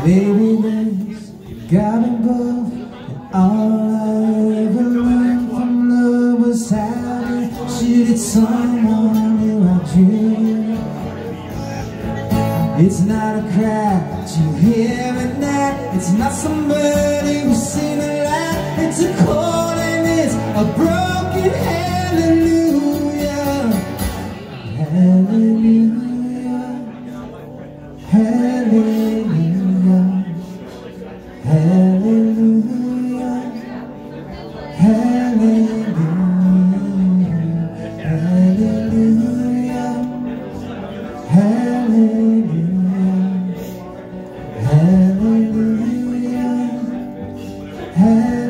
Maybe there's God above, and all I ever learned from love was how to shoot at someone who I dream. It's not a cry that you hear at night. It's not somebody who's seen a light. It's a chord and it's a broken hallelujah. Hallelujah. Hallelujah. Hallelujah. Hallelujah. Hallelujah. Hallelujah. Hallelujah.